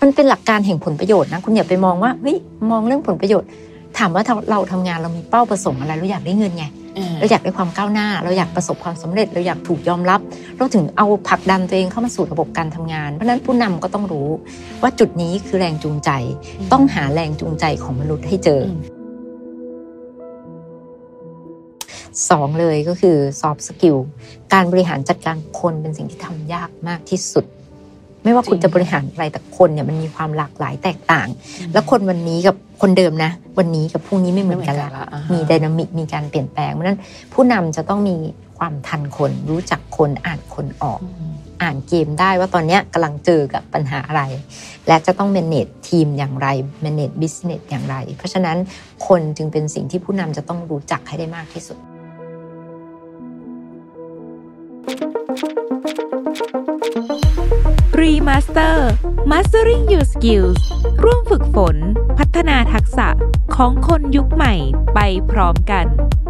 มันเป็นหลักการแห่งผลประโยชน์นะคุณอย่าไปมองว่าเฮ้ยมองเรื่องผลประโยชน์ถามว่าเราทำงานเรามีเป้าประสงค์อะไรเราอยากได้เงินไงเราอยากได้ความก้าวหน้าเราอยากประสบความสำเร็จเราอยากถูกยอมรับเราถึงเอาผลักดันตัวเองเข้ามาสู่ระบบการทำงานเพราะนั้นผู้นำก็ต้องรู้ว่าจุดนี้คือแรงจูงใจต้องหาแรงจูงใจของมนุษย์ให้เจอสองเลยก็คือ soft skill การบริหารจัดการคนเป็นสิ่งที่ทำยากมากที่สุดไม่ว่าคุณจะบริหารอะไรแต่คนเนี่ยมันมีความหลากหลายแตกต่างแล้วคนวันนี้กับคนเดิมนะวันนี้กับพรุ่งนี้ไม่เหมือนกันละมีไดนามิกมีการเปลี่ยนแปลงเพราะนั้นผู้นำจะต้องมีความทันคนรู้จักคนอ่านคนออกอ่านเกมได้ว่าตอนนี้กำลังเจอกับปัญหาอะไรและจะต้อง manage ทีมอย่างไร manage business อย่างไรเพราะฉะนั้นคนจึงเป็นสิ่งที่ผู้นำจะต้องรู้จักให้ได้มากที่สุด Remaster Mastering Your Skills ร่วมฝึกฝนพัฒนาทักษะของคนยุคใหม่ไปพร้อมกัน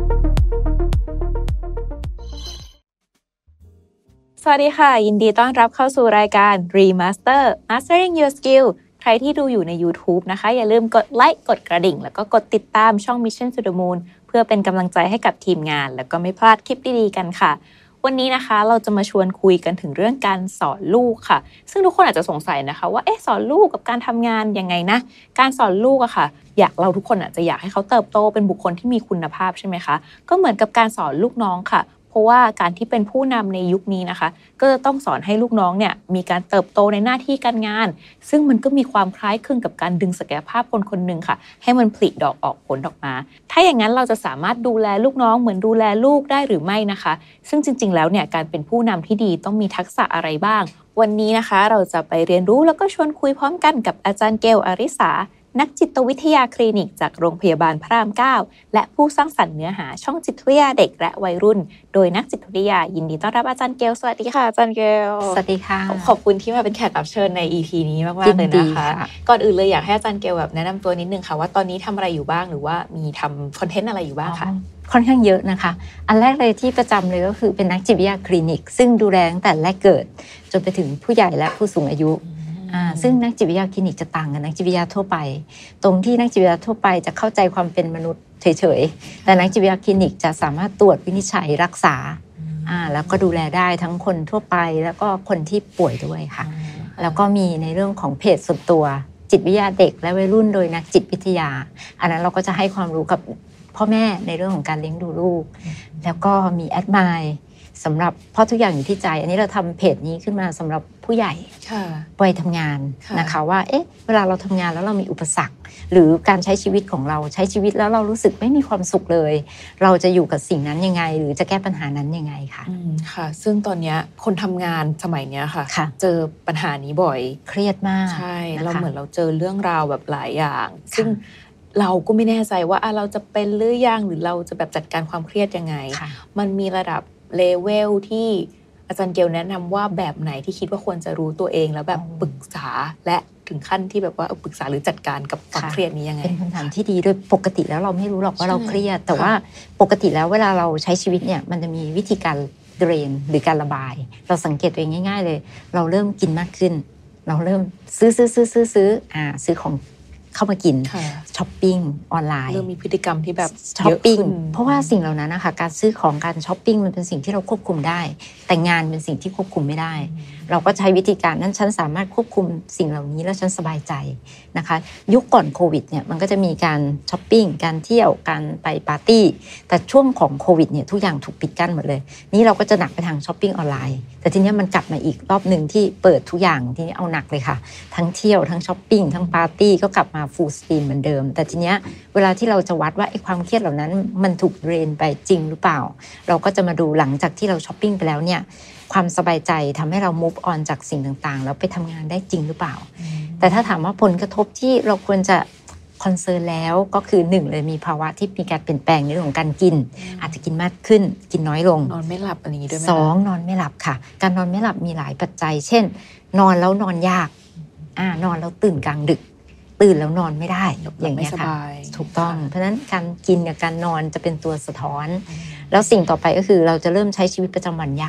สวัสดีค่ะยินดีต้อนรับเข้าสู่รายการ Remaster Mastering Your Skills ใครที่ดูอยู่ใน YouTube นะคะอย่าลืมกดไลค์กดกระดิ่งแล้วก็กดติดตามช่อง Mission to the Moon เพื่อเป็นกำลังใจให้กับทีมงานแล้วก็ไม่พลาดคลิปดีๆกันค่ะวันนี้นะคะเราจะมาชวนคุยกันถึงเรื่องการสอนลูกค่ะซึ่งทุกคนอาจจะสงสัยนะคะว่าสอนลูกกับการทำงานยังไงนะการสอนลูกอะค่ะเราทุกคนอาจจะอยากให้เขาเติบโตเป็นบุคคลที่มีคุณภาพใช่ไหมคะก็เหมือนกับการสอนลูกน้องค่ะเพราะว่าการที่เป็นผู้นำในยุคนี้นะคะก็จะต้องสอนให้ลูกน้องเนี่ยมีการเติบโตในหน้าที่การงานซึ่งมันก็มีความคล้ายคลึงกับการดึงศักยภาพคนคนหนึ่งค่ะให้มันผลิดอกออกผลออกมาถ้าอย่างนั้นเราจะสามารถดูแลลูกน้องเหมือนดูแลลูกได้หรือไม่นะคะซึ่งจริงๆแล้วเนี่ยการเป็นผู้นำที่ดีต้องมีทักษะอะไรบ้างวันนี้นะคะเราจะไปเรียนรู้แล้วก็ชวนคุยพร้อมกันกับอาจารย์เกลอริสานักจิตวิทยาคลินิกจากโรงพยาบาลพระราม 9และผู้สร้างสรรค์เนื้อหาช่องจิตวิทยาเด็กและวัยรุ่นโดยนักจิตวิทยายินดีต้อนรับอาจารย์เกลสวัสดีค่ะอาจารย์เกลสวัสดีค่ะขอบคุณที่มาเป็นแขกรับเชิญใน EP นี้มากๆเลยนะคะก่อนอื่นเลยอยากให้อาจารย์เกลแบบแนะนำตัวนิดนึงค่ะว่าตอนนี้ทำอะไรอยู่บ้างหรือว่ามีทำคอนเทนต์อะไรอยู่บ้างคะค่อนข้างเยอะนะคะอันแรกเลยที่ประจำเลยก็คือเป็นนักจิตวิทยาคลินิกซึ่งดูแลตั้งแต่แรกเกิดจนไปถึงผู้ใหญ่และผู้สูงอายุซึ่งนักจิตวิทยาคลินิกจะต่างกับนักจิตวิทยาทั่วไปตรงที่นักจิตวิทยาทั่วไปจะเข้าใจความเป็นมนุษย์เฉยๆแต่นักจิตวิทยาคลินิกจะสามารถตรวจวินิจฉัยรักษาแล้วก็ดูแลได้ทั้งคนทั่วไปแล้วก็คนที่ป่วยด้วยค่ะแล้วก็มีในเรื่องของเพจส่วนตัวจิตวิทยาเด็กและวัยรุ่นโดยนักจิตวิทยาอันนั้นเราก็จะให้ความรู้กับพ่อแม่ในเรื่องของการเลี้ยงดูลูกแล้วก็มีแอดไมล์สำหรับเพราะทุกอย่างอยู่ที่ใจอันนี้เราทำเพจนี้ขึ้นมาสำหรับผู้ใหญ่วัยทำงานนะคะว่าเวลาเราทำงานแล้วเรามีอุปสรรคหรือการใช้ชีวิตของเราใช้ชีวิตแล้วเรารู้สึกไม่มีความสุขเลยเราจะอยู่กับสิ่งนั้นยังไงหรือจะแก้ปัญหานั้นยังไงค่ะค่ะซึ่งตอนนี้คนทำงานสมัยนี้ค่ะเจอปัญหานี้บ่อยเครียดมากใช่เราเหมือนเราเจอเรื่องราวแบบหลายอย่างซึ่งเราก็ไม่แน่ใจว่าเราจะเป็นหรือยังหรือเราจะแบบจัดการความเครียดยังไงมันมีระดับเลเวลที่อาจารย์เกลแนะนำว่าแบบไหนที่คิดว่าควรจะรู้ตัวเองแล้วแบบปรึกษาและถึงขั้นที่แบบว่าปรึกษาหรือจัดการกับความเครียดนี้ยังไงเป็นคำถามที่ดีโดยปกติแล้วเราไม่รู้หรอกว่าเราเครียดแต่ว่าปกติแล้วเวลาเราใช้ชีวิตเนี่ยมันจะมีวิธีการเดรนหรือการระบายเราสังเกตตัวเองง่ายๆเลยเราเริ่มกินมากขึ้นเราเริ่มซื้อของเข้ามากินช้อปปิ้งออนไลน์เริ่มมีพฤติกรรมที่แบบช้อปปิ้งเพราะว่าสิ่งเหล่านั้นนะคะการซื้อของการช้อปปิ้งมันเป็นสิ่งที่เราควบคุมได้แต่งานเป็นสิ่งที่ควบคุมไม่ได้เราก็ใช้วิธีการนั้นฉันสามารถควบคุมสิ่งเหล่านี้แล้วฉันสบายใจนะคะยุคก่อนโควิดเนี่ยมันก็จะมีการช้อปปิ้งการเที่ยวการไปปาร์ตี้แต่ช่วงของโควิดเนี่ยทุกอย่างถูกปิดกั้นหมดเลยนี่เราก็จะหนักไปทางช้อปปิ้งออนไลน์แต่ทีนี้มันกลับมาอีกรอบนึงที่เปิดทุกอย่างทีนี้เอาหนักเลยค่ะทั้งเที่ยวทั้งช้อปปิ้งทั้งปาร์ตี้ก็กลับมาฟูลสตรีมเหมือนเดิมแต่ทีเนี้ยเวลาที่เราจะวัดว่าไอ้ความเครียดเหล่านั้นมันถูกเดรนไปจริงหรือเปล่าเราก็จะมาดูหลังจากที่เราช้อปปิ้งไปแล้วเนี่ยความสบายใจทำให้เรา move on จากสิ่งต่างๆแล้วไปทำงานได้จริงหรือเปล่าแต่ถ้าถามว่าผลกระทบที่เราควรจะคอนเซิร์นแล้วก็คือ1เลยมีภาวะที่มีการเปลี่ยนแปลงในเรื่องของการกินอาจจะกินมากขึ้นกินน้อยลงนอนไม่หลับอะไรอย่างนี้ด้วยไหม 2นอนไม่หลับค่ะการนอนไม่หลับมีหลายปัจจัยเช่นนอนแล้วนอนยากนอนแล้วตื่นกลางดึกตื่นแล้วนอนไม่ได้อย่างนี้ค่ะถูกต้องเพราะฉะนั้นการกินกับการนอนจะเป็นตัวสะท้อนแล้วสิ่งต่อไปก็คือเราจะเริ่มใช้ชีวิตประจำวันยาก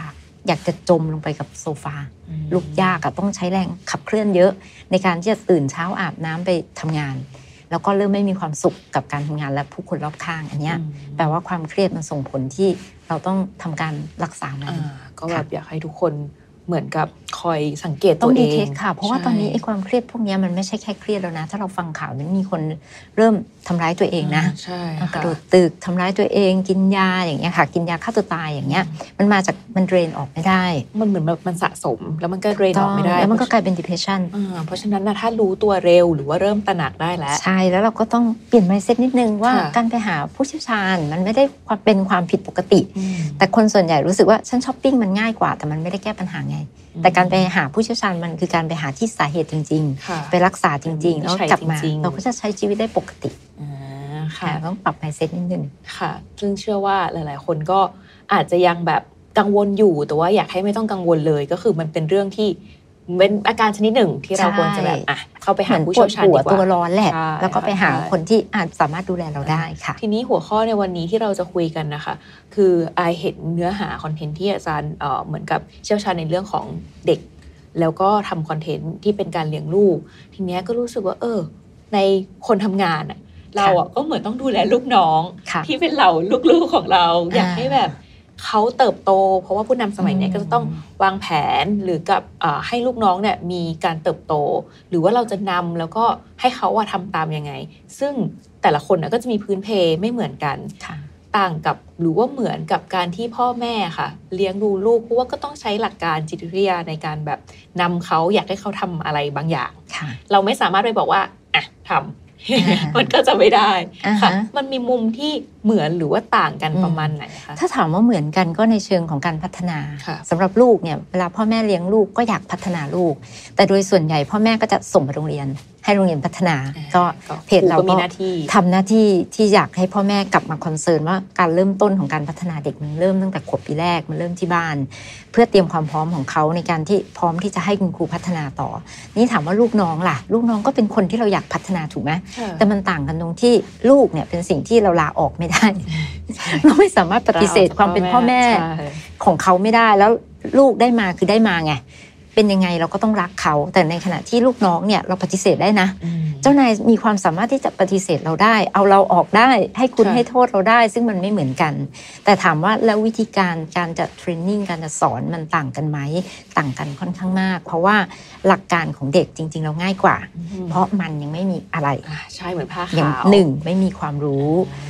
อยากจะจมลงไปกับโซฟาลุกยากอะต้องใช้แรงขับเคลื่อนเยอะในการที่จะตื่นเช้าอาบน้ำไปทำงานแล้วก็เริ่มไม่มีความสุขกับการทำงานและผู้คนรอบข้างอันเนี้ยแปลว่าความเครียดมันส่งผลที่เราต้องทำการรักษามันก็แบบอยากให้ทุกคนเหมือนกับคอยสังเกตต้ตัวเองดีเทคค่ะเพราะว่าตอนนี้ไอ้ความเครียดพวกนี้มันไม่ใช่แค่เครียดแล้วนะถ้าเราฟังข่าวนั้นมีคนเริ่มทำร้ายตัวเองนะกระโดดตึกทำร้ายตัวเองกินยาอย่างเงี้ยค่ะกินยาฆ่าตัวตายอย่างเงี้ยมันมาจากมันเดรนออกไม่ได้มันเหมือนแบบมันสะสมแล้วมันก็เดรนออกไม่ได้แล้วมันก็กลายเป็น depression เพราะฉะนั้นนะถ้ารู้ตัวเร็วหรือว่าเริ่มตระหนักได้แล้วใช่แล้วเราก็ต้องเปลี่ยน mindset นิดนึงว่าการไปหาผู้เชี่ยวชาญมันไม่ได้เป็นความผิดปกติแต่คนส่วนใหญ่รู้สึกว่าฉันช้อปปิ้งมันง่ายกว่าแต่มันไม่ได้แก้ปัญหาไงแต่การไปหาผู้เชี่ยวชาญมันคือการไปหาที่สาเหตุจริงๆไปรักษาจริงๆแล้วกลับมาเราก็จะใช้ชีวิตได้ปกติค่ะต้องปรับ mindset นิดนึงค่ะซึ่งเชื่อว่าหลายๆคนก็อาจจะยังแบบกังวลอยู่แต่ว่าอยากให้ไม่ต้องกังวลเลยก็คือมันเป็นเรื่องที่เป็นอาการชนิดหนึ่งที่เราควรจะแบบเข้าไปหาผู้เชี่ยวชาญดีกว่าตัวร้อนแหละแล้วก็ไปหาคนที่อาจสามารถดูแลเราได้ค่ะทีนี้หัวข้อในวันนี้ที่เราจะคุยกันนะคะคือไอเห็นเนื้อหาคอนเทนต์ที่อาจารย์เหมือนกับเชี่ยวชาญในเรื่องของเด็กแล้วก็ทำคอนเทนต์ที่เป็นการเลี้ยงลูกทีนี้ก็รู้สึกว่าในคนทำงานเราก็เหมือนต้องดูแลลูกน้องที่เป็นเราลูกๆของเราอยากให้แบบเขาเติบโตเพราะว่าผู้นำสมัยนี้ก็จะต้องวางแผนหรือกับให้ลูกน้องเนี่ยมีการเติบโตหรือว่าเราจะนำแล้วก็ให้เขาทำตามยังไงซึ่งแต่ละคนก็จะมีพื้นเพไม่เหมือนกันต่างกับหรือว่าเหมือนกับการที่พ่อแม่ค่ะเลี้ยงดูลูกเพราะว่าก็ต้องใช้หลักการจิตวิทยาในการแบบนำเขาอยากให้เขาทำอะไรบางอย่างเราไม่สามารถไปบอกว่าทำมันก็จะไม่ได้ค่ะมันมีมุมที่เหมือนหรือว่าต่างกันประมาณไหนคะถ้าถามว่าเหมือนกันก็ในเชิงของการพัฒนาสำหรับลูกเนี่ยเวลาพ่อแม่เลี้ยงลูกก็อยากพัฒนาลูกแต่โดยส่วนใหญ่พ่อแม่ก็จะส่งไปโรงเรียนให้โรงเรียนพัฒนาก็เพจเราก็ทำหน้าที่ที่อยากให้พ่อแม่กลับมาคอนเซิร์นว่าการเริ่มต้นของการพัฒนาเด็กมันเริ่มตั้งแต่ขวบปีแรกมันเริ่มที่บ้านเพื่อเตรียมความพร้อมของเขาในการที่พร้อมที่จะให้คุณครูพัฒนาต่อนี่ถามว่าลูกน้องล่ะลูกน้องก็เป็นคนที่เราอยากพัฒนาถูกไหมแต่มันต่างกันตรงที่ลูกเนี่ยเป็นสิ่งที่เราลาออกไม่ได้เราไม่สามารถปฏิเสธความเป็นพ่อแม่ของเขาไม่ได้แล้วลูกได้มาคือได้มาไงเป็นยังไงเราก็ต้องรักเขาแต่ในขณะที่ลูกน้องเนี่ยเราปฏิเสธได้นะเจ้านายมีความสามารถที่จะปฏิเสธเราได้เอาเราออกได้ให้คุณให้โทษเราได้ซึ่งมันไม่เหมือนกันแต่ถามว่าแล้ววิธีการจะเทรนนิ่งการจะสอนมันต่างกันไหมต่างกันค่อนข้างมากเพราะว่าหลักการของเด็กจริงๆเราง่ายกว่าเพราะมันยังไม่มีอะไรใช่เหมือนผ้าขาวอย่าง1ไม่มีความรู้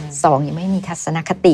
2ยังไม่มีทัศนคติ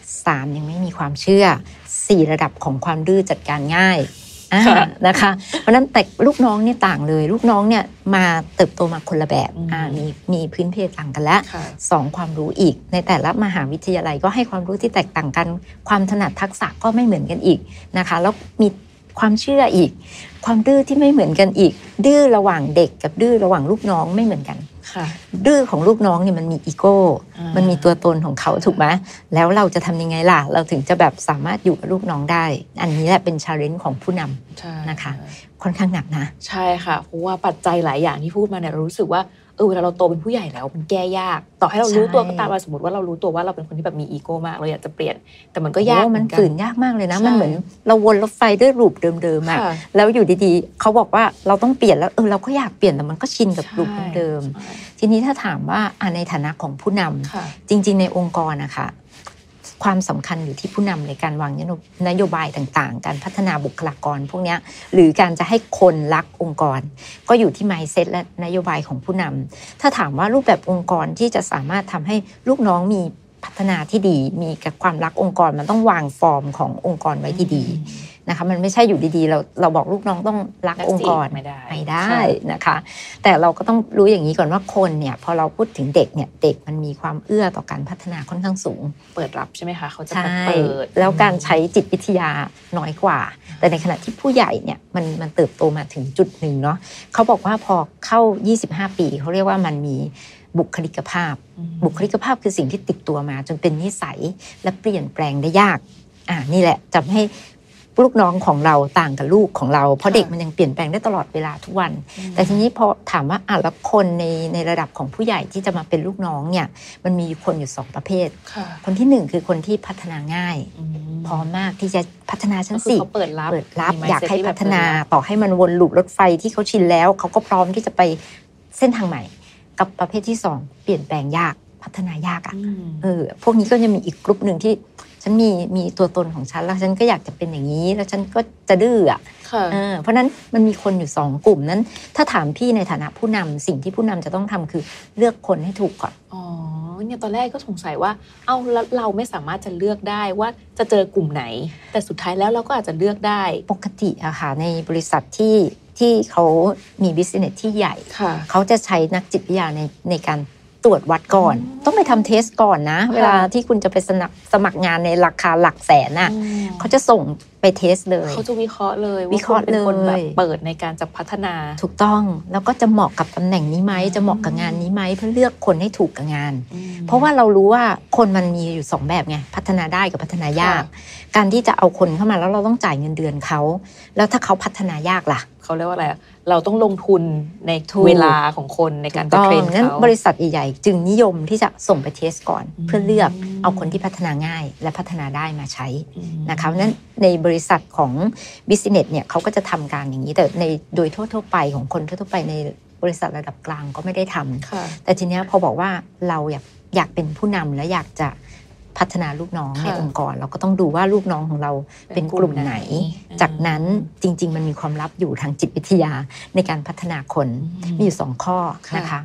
3ยังไม่มีความเชื่อ4ระดับของความดื้อจัดการง่ายนะคะเพราะนั้นแต่ลูกน้องเนี่ยต่างเลยลูกน้องเนี่ยมาเติบโตมาคนละแบบมีพื้นเพต่างกันแล้ว2ความรู้อีกในแต่ละมหาวิทยาลัยก็ให้ความรู้ที่แตกต่างกันความถนัดทักษะก็ไม่เหมือนกันอีกนะคะแล้วมีความเชื่ออีกความดื้อที่ไม่เหมือนกันอีกดื้อระหว่างเด็กกับดื้อระหว่างลูกน้องไม่เหมือนกันดื้อของลูกน้องเนี่ยมันมีอีโก้มันมีตัวตนของเขาถูกไหมแล้วเราจะทำยังไงล่ะเราถึงจะแบบสามารถอยู่กับลูกน้องได้อันนี้แหละเป็น challenge ของผู้นำนะคะค่อนข้างหนักนะใช่ค่ะเพราะว่าปัจจัยหลายอย่างที่พูดมาเนี่ยเรารู้สึกว่าเวลาเราโตเป็นผู้ใหญ่แล้วมันแก้ยากต่อให้เรารู้ตัวก็ตามว่าสมมติว่าเรารู้ตัวว่าเราเป็นคนที่แบบมีอีโก้มากเราอยากจะเปลี่ยนแต่มันก็ยากมันฝืนยากมากเลยนะมันเหมือนเราวนรถไฟด้วยรูปเดิมๆอะแล้วอยู่ดีๆเขาบอกว่าเราต้องเปลี่ยนแล้วเราก็อยากเปลี่ยนแต่มันก็ชินกับรูปเดิมทีนี้ถ้าถามว่าในฐานะของผู้นำจริงๆในองค์กรนะคะความสำคัญอยู่ที่ผู้นำในการวางนโยบายต่างๆการพัฒนาบุคลากรพวกนี้หรือการจะให้คนรักองค์กรก็อยู่ที่ mindset และนโยบายของผู้นำถ้าถามว่ารูปแบบองค์กรที่จะสามารถทำให้ลูกน้องมีพัฒนาที่ดีมีความรักองค์กรมันต้องวางฟอร์มขององค์กรไว้ที่ดีนะคะมันไม่ใช่อยู่ดีๆเราบอกลูกน้องต้องรักองค์กรไม่ได้นะคะแต่เราก็ต้องรู้อย่างนี้ก่อนว่าคนเนี่ยพอเราพูดถึงเด็กเนี่ยเด็กมันมีความเอื้อต่อการพัฒนาค่อนข้างสูงเปิดรับใช่ไหมคะเขาจะเปิดแล้วการใช้จิตวิทยาน้อยกว่าแต่ในขณะที่ผู้ใหญ่เนี่ยมันเติบโตมาถึงจุดหนึ่งเนาะเขาบอกว่าพอเข้า25ปีเขาเรียกว่ามันมีบุคลิกภาพคือสิ่งที่ติดตัวมาจนเป็นนิสัยและเปลี่ยนแปลงได้ยากนี่แหละจะให้ลูกน้องของเราต่างกับลูกของเราเพราะเด็กมันยังเปลี่ยนแปลงได้ตลอดเวลาทุกวันแต่ทีนี้พอถามว่าแล้วคนในระดับของผู้ใหญ่ที่จะมาเป็นลูกน้องเนี่ยมันมีคนอยู่2ประเภทคนที่1คือคนที่พัฒนาง่ายพร้อมมากที่จะพัฒนาชั้น4 เปิดรับอยากให้พัฒนาต่อให้มันวนลูปรถไฟที่เขาชินแล้วเขาก็พร้อมที่จะไปเส้นทางใหม่กับประเภทที่2เปลี่ยนแปลงยากพัฒนายากพวกนี้ก็จะมีอีกกลุ่มหนึ่งที่ฉันมีตัวตนของฉันแล้วฉันก็อยากจะเป็นอย่างนี้แล้วฉันก็จะดื้อเพราะนั้นมันมีคนอยู่2กลุ่มนั้นถ้าถามพี่ในฐานะผู้นำสิ่งที่ผู้นำจะต้องทำคือเลือกคนให้ถูกก่อนเนี่ยตอนแรกก็สงสัยว่าเราไม่สามารถจะเลือกได้ว่าจะเจอกลุ่มไหนแต่สุดท้ายแล้วเราก็อาจจะเลือกได้ปกติอะค่ะในบริษัทที่เขามีบิสเนสที่ใหญ่เขาจะใช้นักจิตวิทยาในการตรวจวัดก่อนต้องไปทำเทสก่อนนะเวลาที่คุณจะไปสมัครงานในราคาหลักแสนน่ะเขาจะส่งไปเทสเลยเขาจะวิเคราะห์เลยว่าคุณเป็นคนแบบเปิดในการจะพัฒนาถูกต้องแล้วก็จะเหมาะกับตำแหน่งนี้ไหมจะเหมาะกับงานนี้ไหมเพื่อเลือกคนให้ถูกกับงานเพราะว่าเรารู้ว่าคนมันมีอยู่2แบบไงพัฒนาได้กับพัฒนายากการที่จะเอาคนเข้ามาแล้วเราต้องจ่ายเงินเดือนเขาแล้วถ้าเขาพัฒนายากล่ะเขาเรียกว่าอะไรเราต้องลงทุนในเวลาของคนในการเทรนเขาบริษัทใหญ่ๆจึงนิยมที่จะส่งไปเทสก่อนเพื่อเลือกเอาคนที่พัฒนาง่ายและพัฒนาได้มาใช้นะคะนั้นในบริษัทของบิสเนสเนี่ยเขาก็จะทำการอย่างนี้แต่โดยทั่วๆไปของคนทั่วๆไปในบริษัทระดับกลางก็ไม่ได้ทำแต่ทีนี้พอบอกว่าเราอยากเป็นผู้นำและอยากจะพัฒนาลูกน้องในองค์กรเราก็ต้องดูว่าลูกน้องของเราเป็นกลุ่มไหนจากนั้นจริงๆมันมีความลับอยู่ทางจิตวิทยาในการพัฒนาคนมีอยู่2ข้อนะคะ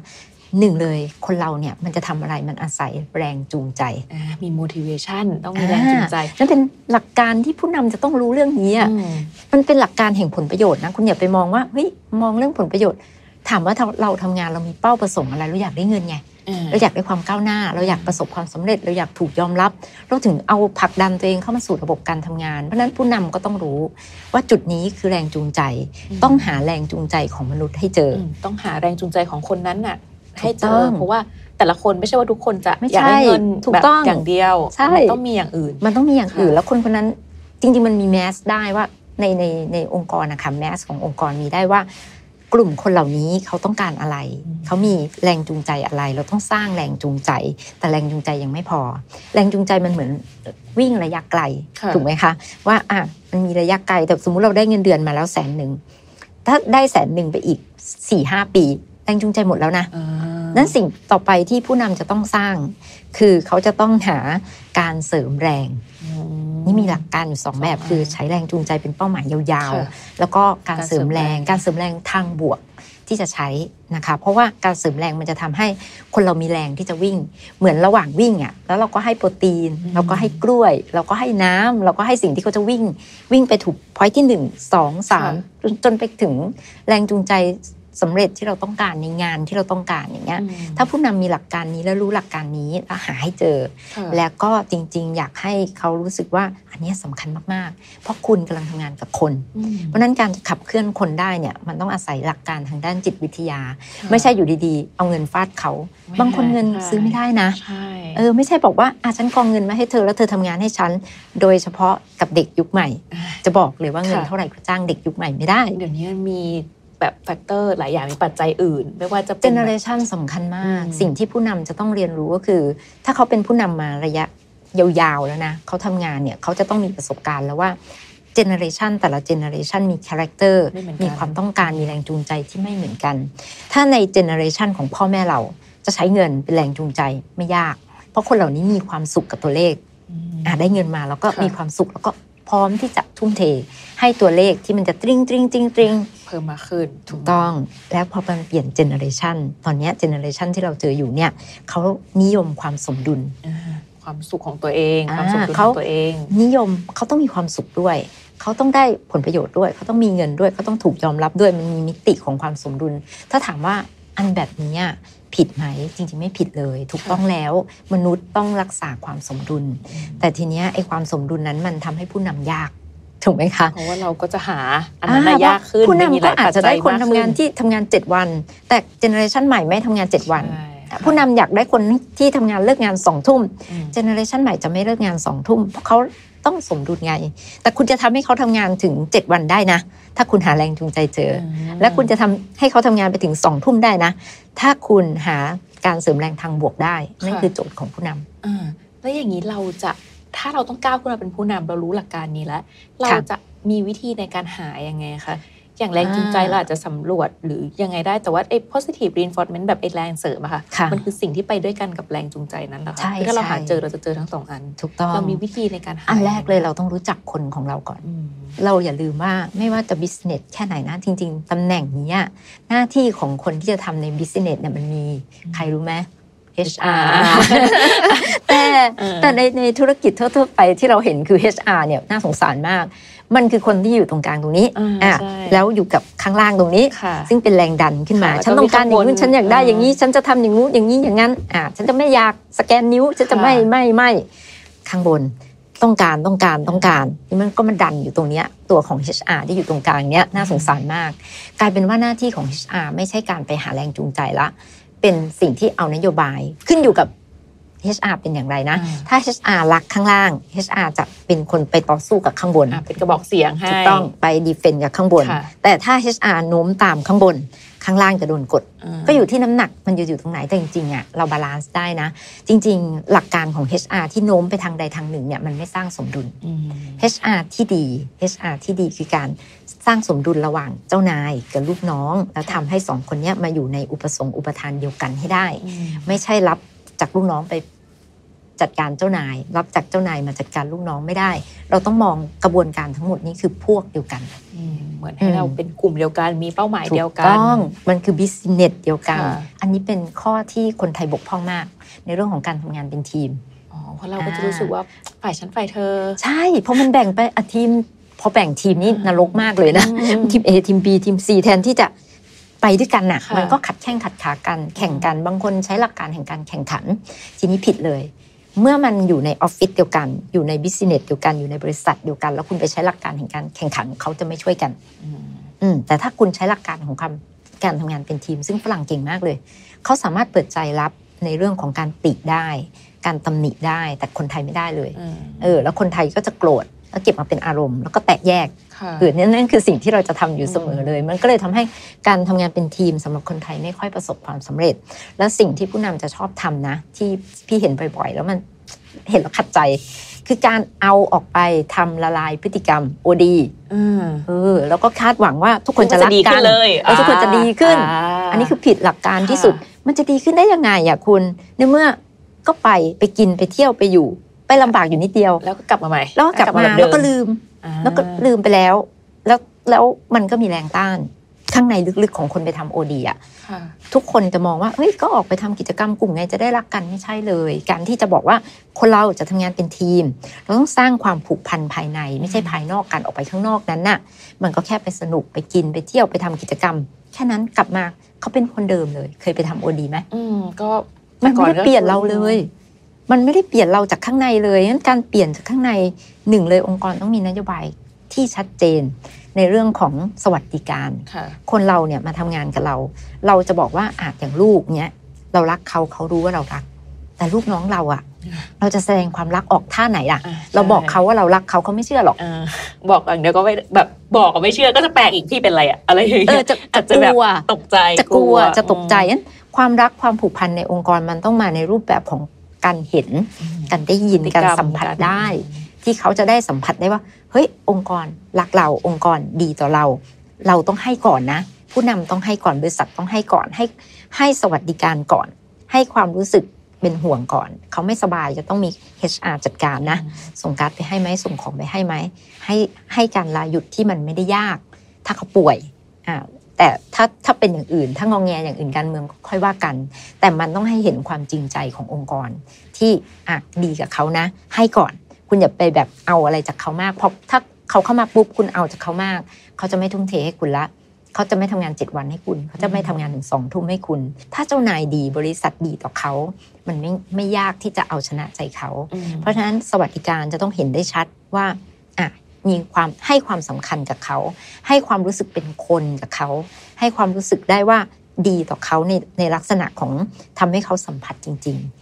1เลยคนเราเนี่ยมันจะทำอะไรมันอาศัยแรงจูงใจมี motivation ต้องมีแรงจูงใจนั่นเป็นหลักการที่ผู้นำจะต้องรู้เรื่องนี้มันเป็นหลักการแห่งผลประโยชน์นะคุณอย่าไปมองว่าเฮ้ยมองเรื่องผลประโยชน์ถามว่าเราทำงานเรามีเป้าประสงค์อะไรเราอยากได้เงินไงเราอยากได้ความก้าวหน้าเราอยากประสบความสำเร็จเราอยากถูกยอมรับเราถึงเอาผลักดันตัวเองเข้ามาสู่ระบบการทำงานเพราะนั้นผู้นำก็ต้องรู้ว่าจุดนี้คือแรงจูงใจต้องหาแรงจูงใจของมนุษย์ให้เจอต้องหาแรงจูงใจของคนนั้นน่ะให้เจอเพราะว่าแต่ละคนไม่ใช่ว่าทุกคนจะอยากได้เงินแบบอย่างเดียวมันต้องมีอย่างอื่นแล้วคนคนนั้นจริงๆมันมีแมสได้ว่าในองค์กรนะคะแมสขององค์กรมีได้ว่ากลุ่มคนเหล่านี้เขาต้องการอะไรเขามีแรงจูงใจอะไรเราต้องสร้างแรงจูงใจแต่แรงจูงใจยังไม่พอแรงจูงใจมันเหมือนวิ่งระยะไกลถูกไหมคะว่ามันมีระยะไกลแต่สมมุติเราได้เงินเดือนมาแล้ว100,000ถ้าได้100,000ไปอีก 4-5 ปีแรงจูงใจหมดแล้วนะนั้นสิ่งต่อไปที่ผู้นำจะต้องสร้างคือเขาจะต้องหาการเสริมแรงนี่มีหลักการอยู่2แบบคือใช้แรงจูงใจเป็นเป้าหมายยาวๆแล้วก็การเสริมแรงทางบวกที่จะใช้นะคะเพราะว่าการเสริมแรงมันจะทำให้คนเรามีแรงที่จะวิ่งเหมือนระหว่างวิ่งแล้วเราก็ให้โปรตีนเราก็ให้กล้วยเราก็ให้น้ำเราก็ให้สิ่งที่เขาจะวิ่งไปถูก point ที่1 2 3จนไปถึงแรงจูงใจสำเร็จที่เราต้องการในงานที่เราต้องการอย่างเงี้ยถ้าผู้นำมีหลักการนี้แล้วรู้หลักการนี้แล้วหาให้เจอแล้วก็จริงๆอยากให้เขารู้สึกว่าอันนี้สำคัญมากๆเพราะคุณกำลังทำงานกับคนเพราะนั้นการขับเคลื่อนคนได้เนี่ยมันต้องอาศัยหลักการทางด้านจิตวิทยาไม่ใช่อยู่ดีๆเอาเงินฟาดเขาบางคนเงินซื้อไม่ได้นะไม่ใช่บอกว่าฉันกองเงินมาให้เธอแล้วเธอทำงานให้ฉันโดยเฉพาะกับเด็กยุคใหม่จะบอกเลยว่าเงินเท่าไหร่ก็จ้างเด็กยุคใหม่ไม่ได้เดี๋ยวนี้มีแบบแฟกเตอร์หลายอย่างมีปัจจัยอื่นไม่ว่าจะเป็น generation สำคัญมากสิ่งที่ผู้นำจะต้องเรียนรู้ก็คือถ้าเขาเป็นผู้นำมาระยะยาวๆแล้วนะเขาทำงานเนี่ยเขาจะต้องมีประสบการณ์แล้วว่าเจเนอเรชันแต่ละเจเนอเรชันมีคาแรคเตอร์มีความต้องการมีแรงจูงใจที่ไม่เหมือนกันถ้าในเจเนอเรชันของพ่อแม่เราจะใช้เงินเป็นแรงจูงใจไม่ยากเพราะคนเหล่านี้มีความสุขกับตัวเลขได้เงินมาแล้วก็มีความสุขแล้วก็พร้อมที่จะทุ่มเทให้ตัวเลขที่มันจะตริงเพิ่มมากขึ้นถูกต้องแล้วพอมันเปลี่ยนเจเนอเรชันตอนนี้เจเนอเรชันที่เราเจออยู่เนี่ยเขานิยมความสมดุลความสุขของตัวเองความสมดุลของตัวเองนิยมเขาต้องมีความสุขด้วยเขาต้องได้ผลประโยชน์ด้วยเขาต้องมีเงินด้วยเขาต้องถูกยอมรับด้วยมันมีมิติของความสมดุลถ้าถามว่าอันแบบนี้ผิดไหมจริงๆไม่ผิดเลยถูกต้องแล้วมนุษย์ต้องรักษาความสมดุลแต่ทีเนี้ยไอ้ความสมดุลนั้นมันทำให้ผู้นำยากถูกไหมคะเพราะว่าเราก็จะหาอันนั้นยากขึ้นผู้นำก็อาจจะได้คนทำงานที่ทำงาน7วันแต่เจเนอเรชันใหม่ไม่ทำงาน7วันผู้นำอยากได้คนที่ทำงานเลิกงาน20:00 เจเนอเรชันใหม่จะไม่เลิกงาน20:00เพราะเขาต้องสมดุลไงแต่คุณจะทำให้เขาทำงานถึง7วันได้นะถ้าคุณหาแรงจูงใจเจอและคุณจะทำให้เขาทำงานไปถึง2 ทุ่มได้นะถ้าคุณหาการเสริมแรงทางบวกได้นั่นคือโจทย์ของผู้นำแล้วอย่างนี้เราจะถ้าเราต้องก้าวขึ้นมาเป็นผู้นำเรารู้หลักการนี้แล้วเราจะมีวิธีในการหายังไงคะอย่างแรงจูงใจเราอาจจะสำรวจหรือยังไงได้แต่ว่าไอ้ positive reinforcement แบบไอ้แรงเสริมอะค่ะมันคือสิ่งที่ไปด้วยกันกับแรงจูงใจนั้นแหละค่ะถ้าเราหาเจอเราจะเจอทั้ง2 อันถูกต้องเรามีวิธีในการหาอันแรกเลยเราต้องรู้จักคนของเราก่อนเราอย่าลืมว่าไม่ว่าจะ business แค่ไหนนะจริงๆตำแหน่งนี้หน้าที่ของคนที่จะทำใน business เนี่ยมันมีใครรู้ไหมHR แต่ในธุรกิจทั่วๆไปที่เราเห็นคือ HR เนี่ยน่าสงสารมากมันคือคนที่อยู่ตรงกลางตรงนี้แล้วอยู่กับข้างล่างตรงนี้ซึ่งเป็นแรงดันขึ้นมาฉันต้องการอย่างนู้นฉันอยากได้อย่างนี้ฉันจะทำอย่างนู้นอย่างนี้อย่างนั้นฉันจะไม่อยากสแกนนิ้วฉันจะไม่ข้างบนต้องการนี่มันก็มาดันอยู่ตรงนี้ตัวของ HR ที่อยู่ตรงกลางเนี้ยน่าสงสารมากกลายเป็นว่าหน้าที่ของ HR ไม่ใช่การไปหาแรงจูงใจละเป็นสิ่งที่เอานโยบายขึ้นอยู่กับ HR เป็นอย่างไรนะถ้า HR รักข้างล่าง HR จะเป็นคนไปต่อสู้กับข้างบนเป็นกระบอกเสียงให้ถูกต้องไปดีเฟนต์กับข้างบนแต่ถ้า HR โน้มตามข้างบนข้างล่างจะโดนกดก็อยู่ที่น้ำหนักมันอยู่ตรงไหนแต่จริงๆเราบาลานซ์ได้นะจริงๆหลักการของ HR ที่โน้มไปทางใดทางหนึ่งเนี่ยมันไม่สร้างสมดุล HR ที่ดีคือการสร้างสมดุลระหว่างเจ้านายกับลูกน้องแล้วทำให้2 คนนี้มาอยู่ในอุปสงค์อุปทานเดียวกันให้ได้ไม่ใช่รับจากลูกน้องไปจัดการเจ้านายรับจากเจ้านายมาจัดการลูกน้องไม่ได้เราต้องมองกระบวนการทั้งหมดนี้คือพวกเดียวกันเหมือนให้เราเป็นกลุ่มเดียวกันมีเป้าหมายเดียวกันถูกต้องมันคือบิสเนสเดียวกันอันนี้เป็นข้อที่คนไทยบกพร่องมากในเรื่องของการทำงานเป็นทีมเพราะเราก็จะรู้สึกว่าฝ่ายฉันฝ่ายเธอใช่เพราะมันแบ่งไปทีมพอแบ่งทีมนี่นรกมากเลยนะทีม A ทีม B ทีม C แทนที่จะไปด้วยกันน่ะมันก็ขัดแข้งขัดขากันแข่งกันบางคนใช้หลักการแห่งการแข่งขันทีนี้ผิดเลยเมื่อมันอยู่ในออฟฟิศเดียวกันอยู่ในบิสเนสเดียวกันอยู่ในบริษัทเดียวกันแล้วคุณไปใช้หลักการแห่งการแข่งขันเขาจะไม่ช่วยกันแต่ถ้าคุณใช้หลักการของการทำงานเป็นทีมซึ่งฝรั่งเก่งมากเลยเขาสามารถเปิดใจรับในเรื่องของการติได้การตำหนิได้แต่คนไทยไม่ได้เลยแล้วคนไทยก็จะโกรธแล้วเก็บมาเป็นอารมณ์แล้วก็แตกแยกนั่นคือสิ่งที่เราจะทำอยู่เสมอเลยมันก็เลยทำให้การทำงานเป็นทีมสำหรับคนไทยไม่ค่อยประสบความสำเร็จและสิ่งที่ผู้นำจะชอบทำนะที่พี่เห็นบ่อยๆแล้วมันเห็นแล้วขัดใจคือการเอาออกไปทำละลายพฤติกรรมโอดีแล้วก็คาดหวังว่าทุกคนจะรักกันแล้วทุกคนจะดีขึ้นอันนี้คือผิดหลักการที่สุดมันจะดีขึ้นได้ยังไงคุณในเมื่อก็ไปกินไปเที่ยวไปอยู่ไปลำบากอยู่นิดเดียวแล้วก็กลับมาใหม่แล้วก็ลืมไปแล้วมันก็มีแรงต้านข้างในลึกๆของคนไปทำโอดีทุกคนจะมองว่าเฮ้ยก็ออกไปทำกิจกรรมกลุ่มไงจะได้รักกันไม่ใช่เลยการที่จะบอกว่าคนเราจะทำงานเป็นทีมเราต้องสร้างความผูกพันภายในไม่ใช่ภายนอกกันออกไปข้างนอกนั้นน่ะมันก็แค่ไปสนุกไปกินไปเที่ยวไปทำกิจกรรมแค่นั้นกลับมาเขาเป็นคนเดิมเลยเคยไปทำโอดีไหมก็มันไม่ได้เปลี่ยนเราเลยมันไม่ได้เปลี่ยนเราจากข้างในเลยงั้นการเปลี่ยนจากข้างใน1เลยองค์กรต้องมีนโยบายที่ชัดเจนในเรื่องของสวัสดิการคนเราเนี่ยมาทำงานกับเราจะบอกว่าอย่างลูกเนี้ยเรารักเขารู้ว่าเรารักแต่ลูกน้องเราเราจะแสดงความรักออกท่าไหนล่ะเราบอกเขาว่าเรารักเขาไม่เชื่อหรอกบอกอย่างเดียวก็ไม่แบบบอกก็ไม่เชื่อก็จะแปลกอีกพี่เป็นอะไรอะไรอย่างเงี้ยจะแบบตกใจจะกลัวจะตกใจงั้นความรักความผูกพันในองค์กรมันต้องมาในรูปแบบของการเห็นการได้ยินการสัมผัสได้ที่เขาจะได้สัมผัสได้ว่าเฮ้ยองค์กรรักเราองค์กรดีต่อเราต้องให้ก่อนนะผู้นำต้องให้ก่อนบริษัทต้องให้ก่อนให้สวัสดิการก่อนให้ความรู้สึกเป็นห่วงก่อนเขาไม่สบายจะต้องมี HR จัดการนะส่งการ์ดไปให้ไหมส่งของไปให้ไหมให้การลาหยุดที่มันไม่ได้ยากถ้าเขาป่วยแต่ถ้าเป็นอย่างอื่นถ้างอแงอย่างอื่นการเมืองค่อยว่ากันแต่มันต้องให้เห็นความจริงใจขององค์กรที่ดีกับเขานะให้ก่อนคุณอย่าไปแบบเอาอะไรจากเขามากเพราะถ้าเขาเข้ามาปุ๊บคุณเอาจากเขามากเขาจะไม่ทุ่มเทให้คุณละเขาจะไม่ทำงาน7วันให้คุณเขาจะไม่ทำงานถึง2 ทุ่มให้คุณถ้าเจ้านายดีบริษัทดีต่อเขามันไม่ยากที่จะเอาชนะใจเขาเพราะฉะนั้นสวัสดิการจะต้องเห็นได้ชัดว่ามีความให้ความสำคัญกับเขาให้ความรู้สึกเป็นคนกับเขาให้ความรู้สึกได้ว่าดีต่อเขาในลักษณะของทำให้เขาสัมผัสจริง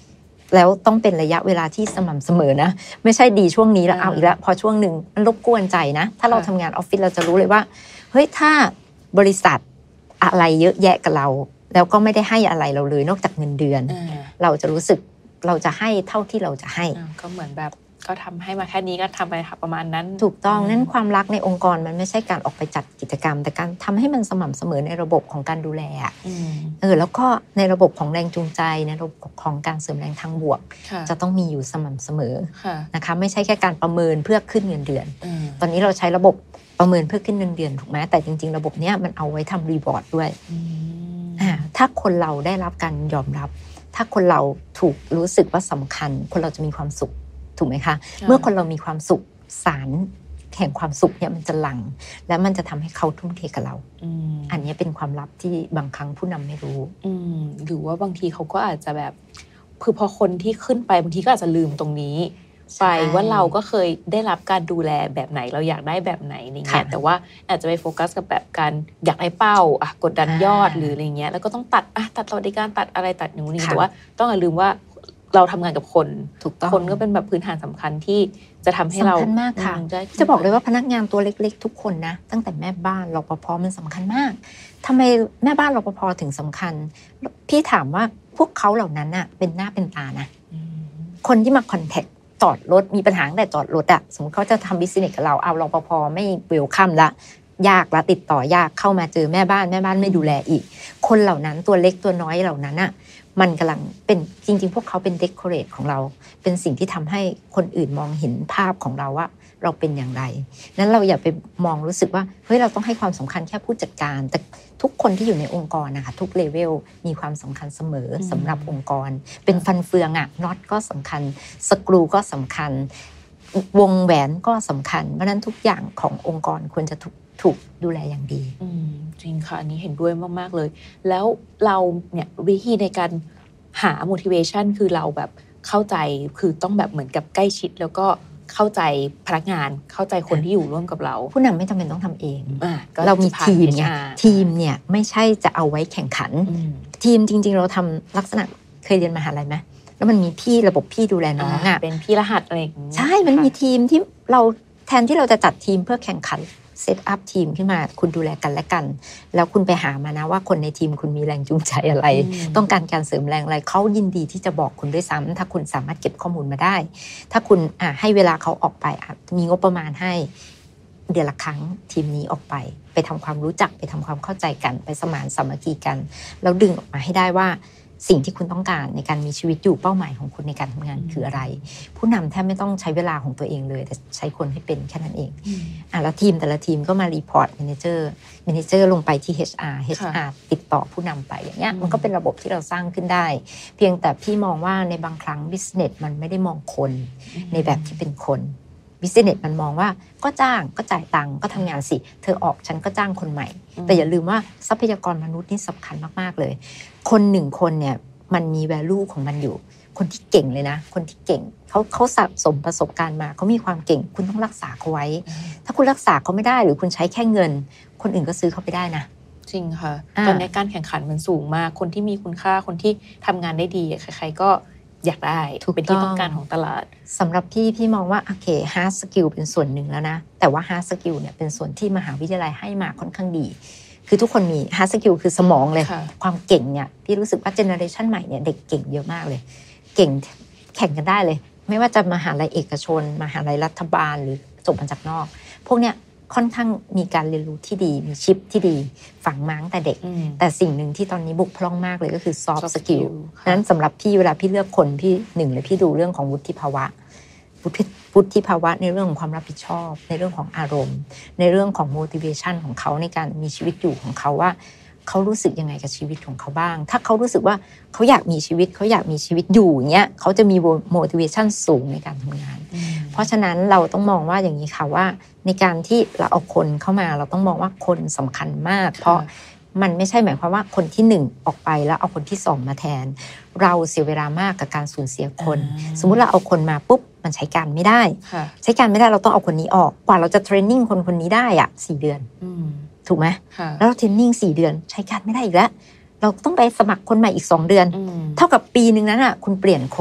แล้วต้องเป็นระยะเวลาที่สม่ำเสมอนะไม่ใช่ดีช่วงนี้แล้วเอาอีกแล้วพอช่วงหนึ่งมันรบกวนใจนะถ้าเราทำงานออฟฟิศเราจะรู้เลยว่าเฮ้ยถ้าบริษัทอะไรเยอะแยะกับเราแล้วก็ไม่ได้ให้อะไรเราเลยนอกจากเงินเดือนเราจะรู้สึกเราจะให้เท่าที่เราจะให้ก็เหมือนแบบก็ทำให้มาแค่นี้ก็ทำไปประมาณนั้นถูกต้องนั่นความรักในองค์กรมันไม่ใช่การออกไปจัดกิจกรรมแต่การทำให้มันสม่ำเสมอในระบบของการดูแลแล้วก็ในระบบของแรงจูงใจในระบบของการเสริมแรงทางบวกจะต้องมีอยู่สม่ำเสมอนะคะไม่ใช่แค่การประเมินเพื่อขึ้นเงินเดือนตอนนี้เราใช้ระบบประเมินเพื่อขึ้นเงินเดือนถูกไหมแต่จริงๆระบบเนี้ยมันเอาไว้ทำรีวอร์ดด้วยถ้าคนเราได้รับการยอมรับถ้าคนเราถูกรู้สึกว่าสำคัญคนเราจะมีความสุขถูกไหมคะเมื่อคนเรามีความสุขสารแห่งความสุขเนี่ยมันจะหลั่งและมันจะทำให้เขาทุ่มเทกับเราอันนี้เป็นความลับที่บางครั้งผู้นำไม่รู้หรือว่าบางทีเขาก็อาจจะแบบคือพอคนที่ขึ้นไปบางทีก็อาจจะลืมตรงนี้ไปว่าเราก็เคยได้รับการดูแลแบบไหนเราอยากได้แบบไหนอะไรเงี้ยแต่ว่าอาจจะไปโฟกัสกับแบบการอยากได้เป้ากดดันยอดหรืออะไรเงี้ยแล้วก็ต้องตัดสวัสดิการตัดอะไรตัดอย่างนี้แต่ว่าต้องอย่าลืมว่าเราทำงานกับคนคนก็เป็นแบบพื้นฐานสำคัญที่จะทำให้เราสำคัญมากค่ะจะบอกเลยว่าพนักงานตัวเล็กๆทุกคนนะตั้งแต่แม่บ้านรปภมันสำคัญมากทำไมแม่บ้านรปภถึงสำคัญพี่ถามว่าพวกเขาเหล่านั้นน่ะเป็นหน้าเป็นตานะคนที่มาคอนแทคจอดรถมีปัญหาแต่จอดรถอะสมมติเขาจะทำบิสเนสกับเราเอารปภไม่เวลคัมละยากละติดต่อยากเข้ามาเจอแม่บ้านไม่ดูแลอีกคนเหล่านั้นตัวเล็กตัวน้อยเหล่านั้นอะมันกำลังเป็นจริงๆพวกเขาเป็นเดคอเรทของเราเป็นสิ่งที่ทำให้คนอื่นมองเห็นภาพของเราว่าเราเป็นอย่างไรนั้นเราอย่าไปมองรู้สึกว่าเฮ้ยเราต้องให้ความสำคัญแค่ผู้จัดการแต่ทุกคนที่อยู่ในองค์กรนะคะทุกเลเวลมีความสำคัญเสมอสำหรับองค์กรเป็นฟันเฟืองอะน็อตก็สำคัญสกรูก็สำคัญวงแหวนก็สำคัญเพราะนั้นทุกอย่างขององค์กรควรจะถูกดูแลอย่างดีจริงค่ะอันนี้เห็นด้วยมากๆเลยแล้วเราเนี่ยวิธีในการหา motivation คือเราแบบเข้าใจคือต้องแบบเหมือนกับใกล้ชิดแล้วก็เข้าใจพนักงานเข้าใจคนที่อยู่ร่วมกับเราผู้นำไม่จำเป็นต้องทำเองเรามีทีมไงทีมเนี่ยไม่ใช่จะเอาไว้แข่งขันทีมจริงๆเราทำลักษณะเคยเรียนมหาลัยไหมแล้วมันมีพี่ระบบพี่ดูแลน้องเป็นพี่รหัสอะไรใช่มันมีทีมที่เราแทนที่เราจะจัดทีมเพื่อแข่งขันเซตอัพทีมขึ้นมาคุณดูแลกันและกันแล้วคุณไปหามานะว่าคนในทีมคุณมีแรงจูงใจอะไรต้องการการเสริมแรงอะไรเขายินดีที่จะบอกคุณด้วยซ้ำถ้าคุณสามารถเก็บข้อมูลมาได้ถ้าคุณให้เวลาเขาออกไปมีงบประมาณให้เดือนละครั้งทีมนี้ออกไปทำความรู้จักไปทำความเข้าใจกันไปสมานสามัคคีกันแล้วดึงออกมาให้ได้ว่าสิ่งที่คุณต้องการในการมีชีวิตอยู่เป้าหมายของคุณในการทำงานคืออะไรผู้นำแทบไม่ต้องใช้เวลาของตัวเองเลยแต่ใช้คนให้เป็นแค่นั้นเองแล้วทีมแต่ละทีมก็มารีพอร์ตแมเนเจอร์ลงไปที่ HR ติดต่อผู้นำไปอย่างเงี้ยมันก็เป็นระบบที่เราสร้างขึ้นได้เพียงแต่พี่มองว่าในบางครั้ง business มันไม่ได้มองคนในแบบที่เป็นคนบิสเนสมันมองว่าก็จ้างก็จ่ายตังค์ก็ทำงานสิเธอออกฉันก็จ้างคนใหม่แต่อย่าลืมว่าทรัพยากรมนุษย์นี่สำคัญมากๆเลยคนหนึ่งคนเนี่ยมันมี value ของมันอยู่คนที่เก่งเลยนะคนที่เก่งเขาสะสมประสบการณ์มาเขามีความเก่งคุณต้องรักษาเขาไว้ถ้าคุณรักษาเขาไม่ได้หรือคุณใช้แค่เงินคนอื่นก็ซื้อเขาไปได้นะจริงค่ะตอนนี้การแข่งขันมันสูงมากคนที่มีคุณค่าคนที่ทำงานได้ดีใครๆก็อยากได้เป็นที่ต้องการของตลาดสำหรับพี่มองว่าโอเค hard skill เป็นส่วนหนึ่งแล้วนะแต่ว่า hard skill เนี่ยเป็นส่วนที่มหาวิทยาลัยให้มาค่อนข้างดีคือทุกคนมี hard skill คือสมองเลยความเก่งเนี่ยพี่รู้สึกว่าเจเนอเรชันใหม่เนี่ยเด็กเก่งเยอะมากเลยเก่งแข่งกันได้เลยไม่ว่าจะมหาลัยเอกชนมหาลัยรัฐบาลหรือจบมาจากนอกพวกเนี้ยค่อนข้างมีการเรียนรู้ที่ดีมีชิปที่ดีฝังมาตั้งแต่เด็กแต่สิ่งหนึ่งที่ตอนนี้บุกพร่องมากเลยก็คือ soft skill นั้นสำหรับพี่เวลาพี่เลือกคนพี่หนึ่งเลยพี่ดูเรื่องของวุฒิภาวะในเรื่องของความรับผิดชอบในเรื่องของอารมณ์ในเรื่องของ motivation ของเขาในการมีชีวิตอยู่ของเขาว่าเขารู้สึกยังไงกับชีวิตของเขาบ้างถ้าเขารู้สึกว่าเขาอยากมีชีวิตอยู่อย่างเงี้ยเขาจะมี motivation สูงในการทำงานเพราะฉะนั้นเราต้องมองว่าอย่างนี้ค่ะว่าในการที่เราเอาคนเข้ามาเราต้องมองว่าคนสำคัญมากเพราะมันไม่ใช่หมายความว่าคนที่1ออกไปแล้วเอาคนที่2มาแทนเราเสียเวลามากกับการสูญเสียคนสมมุติเราเอาคนมาปุ๊บมันใช้การไม่ได้เราต้องเอาคนนี้ออกกว่าเราจะเทรนนิ่งคนนี้ได้4 เดือนถูกไหมแล้วเราเทรนนิ่ง4 เดือนใช้การไม่ได้อีกแล้วเราต้องไปสมัครคนใหม่อีก2 เดือนเท่ากับปีนึงนั้นคุณเปลี่ยนคน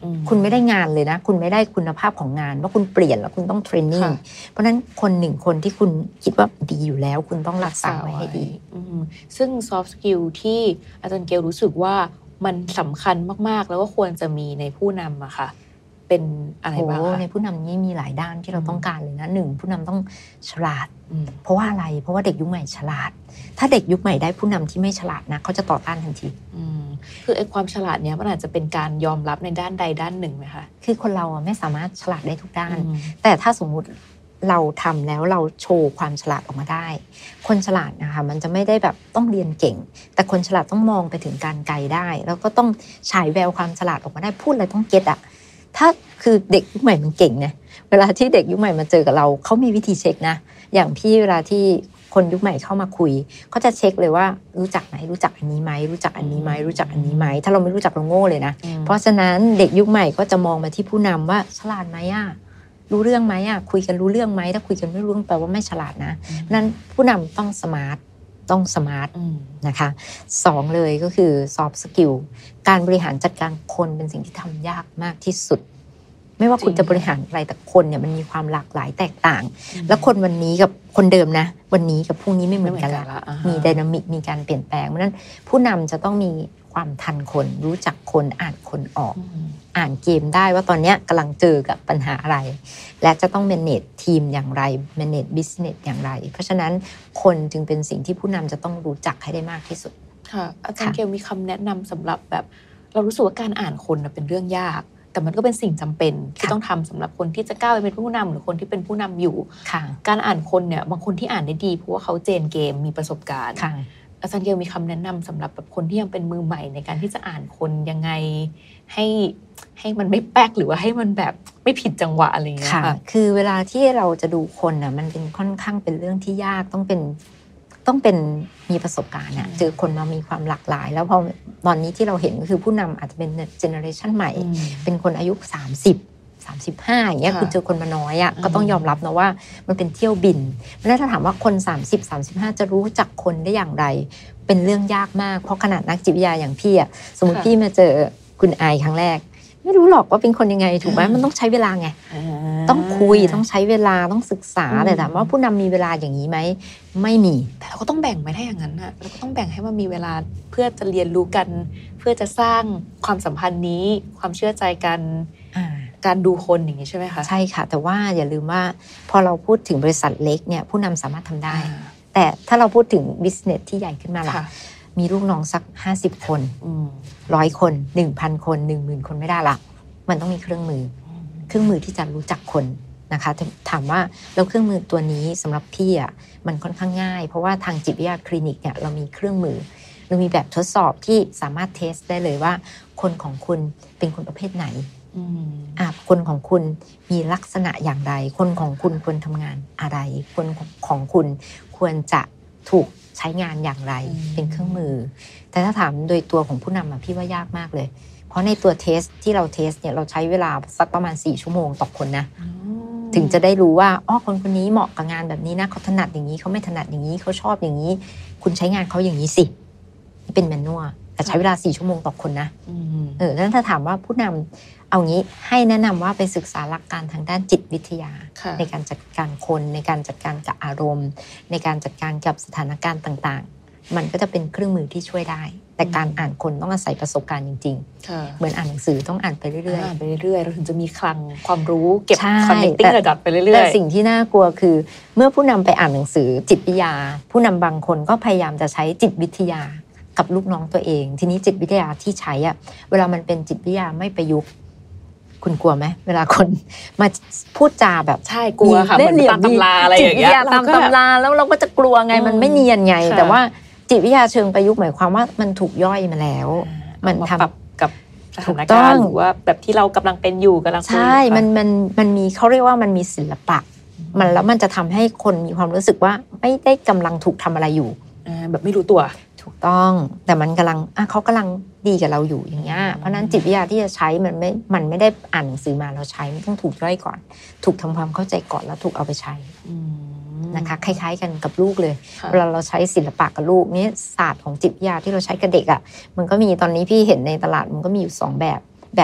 คุณไม่ได้งานเลยนะคุณไม่ได้คุณภาพของงานว่าคุณเปลี่ยนแล้วคุณต้องเทรนนิ่งเพราะฉะนั้นคนหนึ่งคนที่คุณคิดว่าดีอยู่แล้วคุณต้องรักษาไว้ให้ดีซึ่ง soft skill ที่อาจารย์เกลรู้สึกว่ามันสำคัญมากๆแล้วก็ควรจะมีในผู้นำอะค่ะเป็นอะไรบ้างคะในผู้นำนี่มีหลายด้านที่เราต้องการเลยนะ1ผู้นำต้องฉลาดเพราะว่าอะไรเพราะว่าเด็กยุคใหม่ฉลาดถ้าเด็กยุคใหม่ได้ผู้นำที่ไม่ฉลาดนะเขาจะต่อต้านทันทีคือไอ้ความฉลาดเนี้ยมันอาจจะเป็นการยอมรับในด้านใดด้านหนึ่งไหมคะคือคนเราไม่สามารถฉลาดได้ทุกด้านแต่ถ้าสมมุติเราทำแล้วเราโชว์ความฉลาดออกมาได้คนฉลาดนะคะมันจะไม่ได้แบบต้องเรียนเก่งแต่คนฉลาดต้องมองไปถึงการไกลได้แล้วก็ต้องฉายแววความฉลาดออกมาได้พูดอะไรต้องเก็ตอะถ้าคือเด็กยุคใหม่มันเก่งนะเวลาที่เด็กยุคใหม่มาเจอกับเราเขามีวิธีเช็คนะอย่างพี่เวลาที่คนยุคใหม่เข้ามาคุยเขาจะเช็คเลยว่ารู้จักไหมรู้จักอันนี้ไหมรู้จักอันนี้ไหมรู้จักอันนี้ไหมถ้าเราไม่รู้จักเราโง่เลยนะเพราะฉะนั้นเด็กยุคใหม่ก็จะมองมาที่ผู้นำว่าฉลาดไหมรู้เรื่องไหมคุยกันรู้เรื่องไหมถ้าคุยกันไม่รู้เรื่องแปลว่าไม่ฉลาดนะนั้นผู้นำต้องสมาร์ทนะคะ2เลยก็คือ soft skill การบริหารจัดการคนเป็นสิ่งที่ทำยากมากที่สุดไม่ว่าคุณจะบริหารอะไรแต่คนเนี่ยมันมีความหลากหลายแตกต่างแล้วคนวันนี้กับคนเดิมนะวันนี้กับพรุ่งนี้ไม่เหมือนกันละมีไดนามิกมีการเปลี่ยนแปลงเพราะนั้นผู้นำจะต้องมีความทันคนรู้จักคนอ่านคนออกอ่านเกมได้ว่าตอนนี้กำลังเจอกับปัญหาอะไรและจะต้อง manage ทีมอย่างไร manage business อย่างไรเพราะฉะนั้นคนจึงเป็นสิ่งที่ผู้นำจะต้องรู้จักให้ได้มากที่สุดค่ะอาจารย์เกลมีคำแนะนำสำหรับแบบเรารู้สึกว่าการอ่านคนเป็นเรื่องยากแต่มันก็เป็นสิ่งจำเป็นที่ต้องทำสำหรับคนที่จะก้าวไปเป็นผู้นำหรือคนที่เป็นผู้นำอยู่การอ่านคนเนี่ยบางคนที่อ่านได้ดีเพราะว่าเขาเจนเกมมีประสบการณ์อาจารย์เกลมีคำแนะนำสำหรับแบบคนที่ยังเป็นมือใหม่ในการที่จะอ่านคนยังไงให้มันไม่แป๊กหรือว่าให้มันแบบไม่ผิดจังหวะอะไรอย่างเงี้ยค่ะคือเวลาที่เราจะดูคนน่ะมันเป็นค่อนข้างเป็นเรื่องที่ยากต้องเป็นมีประสบการณ์เจอคนมามีความหลากหลายแล้วพอตอนนี้ที่เราเห็นก็คือผู้นำอาจจะเป็นเจเนอเรชันใหม่เป็นคนอายุ30-35อย่างเงี้ยคือเจอคนมาน้อยก็ต้องยอมรับนะว่ามันเป็นเที่ยวบินแล้วถ้าถามว่าคน30-35จะรู้จักคนได้อย่างไรเป็นเรื่องยากมากเพราะขนาดนักจิตวิทยาอย่างพี่สมมติพี่มาเจอคุณไอครั้งแรกไม่รู้หรอกว่าเป็นคนยังไงถูกไหมมันต้องใช้เวลาไงต้องคุยต้องใช้เวลาต้องศึกษาแต่ถามว่าผู้นำมีเวลาอย่างนี้ไหมไม่มีแต่เราก็ต้องแบ่งไม่ได้อย่างนั้นนะเราก็ต้องแบ่งให้มันมีเวลาเพื่อจะเรียนรู้กันเพื่อจะสร้างความสัมพันธ์นี้ความเชื่อใจกันการดูคนอย่างนี้ใช่ไหมคะใช่ค่ะแต่ว่าอย่าลืมว่าพอเราพูดถึงบริษัทเล็กเนี่ยผู้นำสามารถทำได้แต่ถ้าเราพูดถึงบิสเนสที่ใหญ่ขึ้นมาล่ะมีลูกน้องสัก50 คน100 คน 1,000 คน 10,000 คนไม่ได้ละมันต้องมีเครื่องมือที่จะรู้จักคนนะคะถามว่าแล้วเครื่องมือตัวนี้สำหรับพี่มันค่อนข้างง่ายเพราะว่าทางจิตวิทยาคลินิกเนี่ยเรามีเครื่องมือเรามีแบบทดสอบที่สามารถเทสได้เลยว่าคนของคุณเป็นคนประเภทไหนคนของคุณมีลักษณะอย่างไรคนของคุณควรทำงานอะไรคนของคุณควรจะถูกใช้งานอย่างไรเป็นเครื่องมือแต่ถ้าถามโดยตัวของผู้นำพี่ว่ายากมากเลยเพราะในตัวเทสที่เราเทสเนี่ยเราใช้เวลาสักประมาณ4 ชั่วโมงต่อคนนะถึงจะได้รู้ว่าคนนี้เหมาะกับงานแบบนี้นะเขาถนัดอย่างนี้เขาไม่ถนัดอย่างนี้เขาชอบอย่างนี้คุณใช้งานเขาอย่างนี้สิเป็นแมนนวลแต่ใช้เวลา4 ชั่วโมงต่อคนนะดังนั้นถ้าถามว่าผู้นำเอางี้ให้แนะนำว่าไปศึกษาหลักการทางด้านจิตวิทยาในการจัดการคนในการจัดการกับอารมณ์ในการจัดการกับสถานการณ์ต่างๆมันก็จะเป็นเครื่องมือที่ช่วยได้แต่การอ่านคนต้องอาศัยประสบการณ์จริงๆเหมือนอ่านหนังสือต้องอ่านไปเรื่อยๆเราถึงจะมีคลังความรู้เก็บ connecting the dot ไปเรื่อยๆแต่สิ่งที่น่ากลัวคือเมื่อผู้นำไปอ่านหนังสือจิตวิทยาผู้นำบางคนก็พยายามจะใช้จิตวิทยากับลูกน้องตัวเองทีนี้จิตวิทยาที่ใช้เวลามันเป็นจิตวิทยาไม่ประยุกต์คุณกลัวไหมเวลาคนมาพูดจาแบบใช่กลัวค่ะเหมือนตามตำราอะไรอย่างเงี้ยตามตำราแล้วเราก็จะกลัวไงมันไม่เนียนไงแต่ว่าจิตวิทยาเชิงประยุกต์หมายความว่ามันถูกย่อยมาแล้วมันทำกับสถานการณ์หรือว่าแบบที่เรากำลังเป็นอยู่กำลังใช่มันมีเขาเรียกว่ามันมีศิลปะแล้วมันจะทำให้คนมีความรู้สึกว่าไม่ได้กำลังถูกทำอะไรอยู่แบบไม่รู้ตัวถูกต้องแต่มันกำลังเขากำลังดีกับเราอยู่อย่างเงี้ยเพราะนั้นจิตวิทยาที่จะใช้มันไม่ได้อ่านหนังสือมาเราใช้มันต้องถูกย่อยก่อนถูกทำความเข้าใจก่อนแล้วถูกเอาไปใช้นะคะคล้ายๆกันกับลูกเลยเวลาเราใช้ศิลปะกับลูกนี่ศาสตร์ของจิตวิทยาที่เราใช้กับเด็กมันก็มีตอนนี้พี่เห็นในตลาดมันก็มีอยู่2แบบ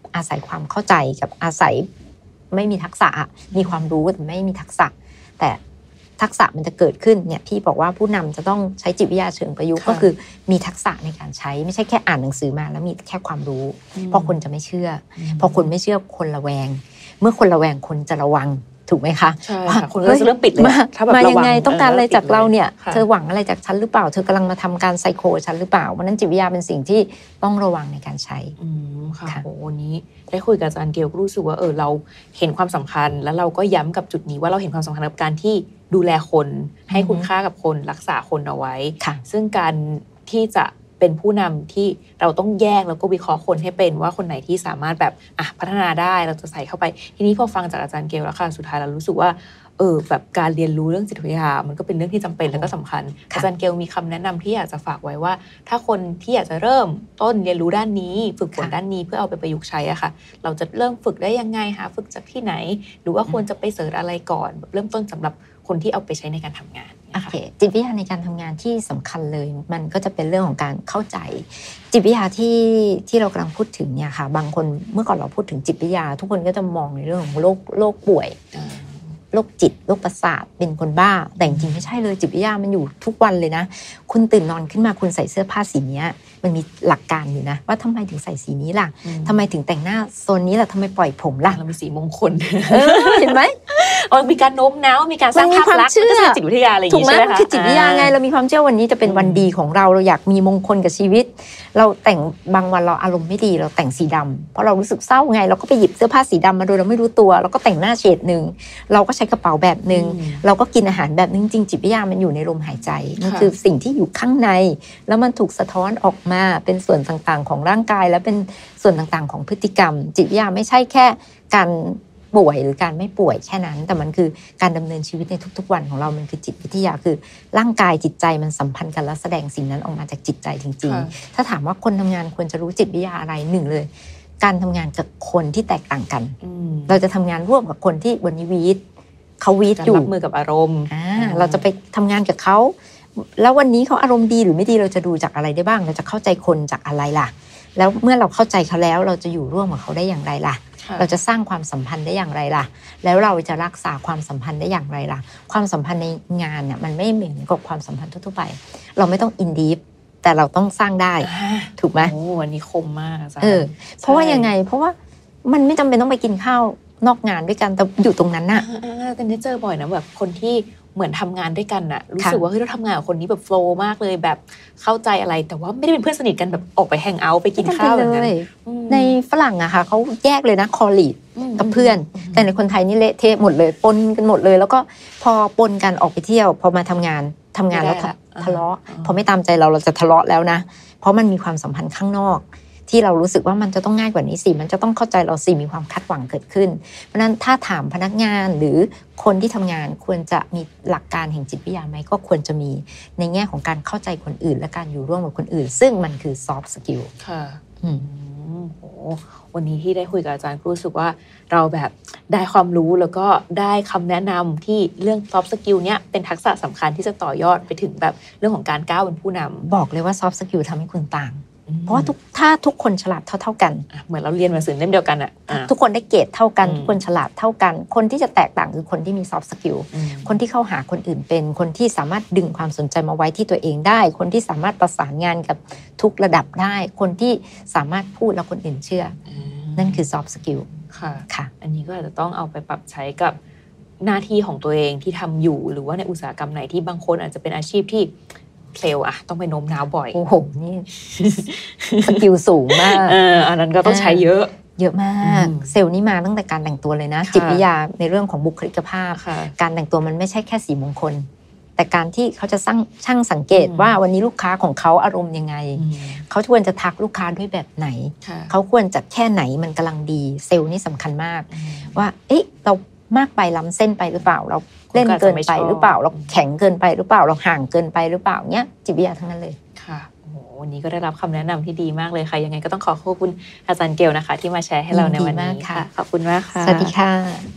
อาศัยความเข้าใจกับอาศัยไม่มีทักษะมีความรู้แต่ไม่มีทักษะแต่ทักษะมันจะเกิดขึ้นเนี่ยพี่บอกว่าผู้นำจะต้องใช้จิตวิทยาเชิงประยุกต์ก็คือมีทักษะในการใช้ไม่ใช่แค่อ่านหนังสือมาแล้วมีแค่ความรู้เพราะคนจะไม่เชื่อพอคนไม่เชื่อคนระแวงเมื่อคนระแวงคนจะระวังถูกไหมคะใช่ค่ะคนก็จะเริ่มปิดเลยมายังไงต้องการอะไรจากเราเนี่ยเธอหวังอะไรจากฉันหรือเปล่าเธอกำลังมาทำการไซโคฉันหรือเปล่าเพราะนั้นจิตวิทยาเป็นสิ่งที่ต้องระวังในการใช้ค่ะโอ้วันนี้ได้คุยกับอาจารย์เกลก็รู้สึกว่าเราเห็นความสำคัญแล้วเราก็ย้ำกับจุดนี้ว่าเราเห็นความสำคัญกับการที่ดูแลคนให้คุณค่ากับคนรักษาคนเอาไว้ซึ่งการที่จะเป็นผู้นำที่เราต้องแยกแล้วก็วิเคราะห์คนให้เป็นว่าคนไหนที่สามารถแบบพัฒนาได้เราจะใส่เข้าไปทีนี้พอฟังจากอาจารย์เกลแล้วค่ะสุดท้ายเรารู้สึกว่าแบบการเรียนรู้เรื่องจิตวิทยามันก็เป็นเรื่องที่จำเป็นและก็สำคัญอาจารย์เกลมีคำแนะนำที่อยากจะฝากไว้ว่าถ้าคนที่อยากจะเริ่มต้นเรียนรู้ด้านนี้ฝึกฝนด้านนี้เพื่อเอาไปประยุกต์ใช้อะค่ะเราจะเริ่มฝึกได้ยังไงหาฝึกจากที่ไหนหรือว่าควรจะไปเสิร์ชอะไรก่อนเริ่มต้นสำหรับคนที่เอาไปใช้ในการทำงานโอเคจิตวิทยาในการทำงานที่สำคัญเลยมันก็จะเป็นเรื่องของการเข้าใจจิตวิทยาที่เรากำลังพูดถึงเนี่ยค่ะบางคนเมื่อก่อนเราพูดถึงจิตวิทยาทุกคนก็จะมองในเรื่องของโรคป่วยโรคจิตโรคประสาทเป็นคนบ้าแต่จริงๆไม่ใช่เลยจิตวิทยามันอยู่ทุกวันเลยนะคุณตื่นนอนขึ้นมาคุณใส่เสื้อผ้าสีนี้มันมีหลักการอยู่นะว่าทำไมถึงใส่สีนี้ล่ะทำไมถึงแต่งหน้าโซนนี้ล่ะทำไมปล่อยผมล่ะเรามีสีมงคลเห็นไหมมีการโน้มน้าวมีการสร้างภาพลักษณ์มันก็เป็นจิตวิทยาอะไรอย่างนี้ใช่ไหมคะคือจิตวิทยาไงเรามีความเชื่อวันนี้จะเป็นวันดีของเราอยากมีมงคลกับชีวิตเราแต่งบางวันเราอารมณ์ไม่ดีเราแต่งสีดำเพราะเรารู้สึกเศร้าไงเราก็ไปหยิบเสื้อผ้าสีดำมาโดยเราไม่รู้ตัวเราก็แต่งหน้าเฉดนึงเราก็ใช้กระเป๋าแบบนึงเราก็กินอาหารแบบนึงจริงจิตวิทยามันอยู่ในลมหายใจมันคือสิ่งที่อยู่ข้างในแล้วมันถูกสะท้อนออกมาเป็นส่วนต่างๆของร่างกายและเป็นส่วนต่างๆของพฤติกรรมจิตวิทยาไม่ใช่แค่การป่วยหรือการไม่ป่วยแค่นั้นแต่มันคือการดำเนินชีวิตในทุกๆวันของเรามันคือจิตวิทยาคือร่างกายจิตใจมันสัมพันธ์กันและแสดงสิ่งนั้นออกมาจากจิตใจจริงๆถ้าถามว่าคนทำงานควรจะรู้จิตวิทยาอะไรหนึ่งเลยการทำงานกับคนที่แตกต่างกันเราจะทำงานร่วมกับคนที่วันนี้เขาวีดอยู่รับมือกับอารมณ์เราจะไปทำงานกับเขาแล้ววันนี้เขาอารมณ์ดีหรือไม่ดีเราจะดูจากอะไรได้บ้างเราจะเข้าใจคนจากอะไรล่ะแล้วเมื่อเราเข้าใจเขาแล้วเราจะอยู่ร่วมกับเขาได้อย่างไรล่ะเราจะสร้างความสัมพันธ์ได้อย่างไรล่ะแล้วเราจะรักษาความสัมพันธ์ได้อย่างไรล่ะความสัมพันธ์ในงานเนี่ยมันไม่เหมือนกับความสัมพันธ์ทั่วไปเราไม่ต้องอินดีฟแต่เราต้องสร้างได้ถูกไหมโอ้วันนี้คมมากเพราะว่ายังไงเพราะว่ามันไม่จำเป็นต้องไปกินข้าวนอกงานด้วยกันแต่อยู่ตรงนั้นน่ะแต่ได้เจอบ่อยนะแบบคนที่เหมือนทำงานด้วยกันน่ะรู้สึกว่าเฮ้ยเราทำงานกับคนนี้แบบโฟล์มากเลยแบบเข้าใจอะไรแต่ว่าไม่ได้เป็นเพื่อนสนิทกันแบบออกไปแฮงเอาท์ไปกินข้าวอย่างนั้นในฝรั่งอะค่ะเขาแยกเลยนะคอลลีดกับเพื่อนแต่ในคนไทยนี่เละเทะหมดเลยปนกันหมดเลยแล้วก็พอปนกันออกไปเที่ยวพอมาทำงานแล้วทะเลาะพอไม่ตามใจเราจะทะเลาะแล้วนะเพราะมันมีความสัมพันธ์ข้างนอกที่เรารู้สึกว่ามันจะต้องง่ายกว่านี้สิมันจะต้องเข้าใจเราสิมีความคาดหวังเกิดขึ้นเพราะฉะนั้นถ้าถามพนักงานหรือคนที่ทำงานควรจะมีหลักการแห่งจิตวิทยาไหมก็ควรจะมีในแง่ของการเข้าใจคนอื่นและการอยู่ร่วมกับคนอื่นซึ่งมันคือ soft skill ค่ะโหวันนี้ที่ได้คุยกับอาจารย์รู้สึกว่าเราแบบได้ความรู้แล้วก็ได้คำแนะนำที่เรื่อง soft skill เนี้ยเป็นทักษะสำคัญที่จะต่อยอดไปถึงแบบเรื่องของการก้าวเป็นผู้นำบอกเลยว่า soft skill ทำให้คุณต่างเพราะว่าถ้าทุกคนฉลาดเท่ากันเหมือนเราเรียนหนังสือเล่มเดียวกันอ่ะทุกคนได้เกรดเท่ากันทุกคนฉลาดเท่ากันคนที่จะแตกต่างคือคนที่มี soft skill คนที่เข้าหาคนอื่นเป็นคนที่สามารถดึงความสนใจมาไว้ที่ตัวเองได้คนที่สามารถประสานงานกับทุกระดับได้คนที่สามารถพูดแล้วคนอื่นเชื่อนั่นคือ soft skill ค่ะอันนี้ก็อาจจะต้องเอาไปปรับใช้กับหน้าที่ของตัวเองที่ทำอยู่หรือว่าในอุตสาหกรรมไหนที่บางคนอาจจะเป็นอาชีพที่เซลล์อะต้องไปโน้มน้าวบ่อยโอ้โหนี่สกิลสูงมากอันนั้นก็ต้องใช้เยอะมากเซลล์นี่มาตั้งแต่การแต่งตัวเลยนะจิตวิทยาในเรื่องของบุคลิกภาพการแต่งตัวมันไม่ใช่แค่สีมงคลแต่การที่เขาจะช่างสังเกตว่าวันนี้ลูกค้าของเขาอารมณ์ยังไงเขาควรจะทักลูกค้าด้วยแบบไหนเขาควรจะแค่ไหนมันกำลังดีเซลล์นี่สำคัญมากว่าเอ๊ะเรามากไปล้ำเส้นไปหรือเปล่าเราเล่นเกินไปหรือเปล่าเราแข็งเกินไปหรือเปล่าเราห่างเกินไปหรือเปล่าเนี้ยจิตวิทยาทั้งนั้นเลยค่ะโอ้โหวันนี้ก็ได้รับคำแนะนำที่ดีมากเลยค่ะยังไงก็ต้องขอบคุณอาจารย์เกลนะคะที่มาแชร์ให้เราในวันนี้ค่ะขอบคุณมากค่ะสวัสดีค่ะ